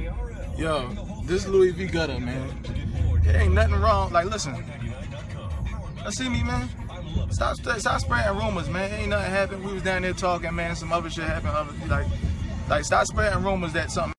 Yo, this Louis V gutter, man. It ain't nothing wrong. Like, listen. Let's see me, man. Stop spreading rumors, man. Ain't nothing happened. We was down there talking, man. Some other shit happened. Like, stop spreading rumors that something.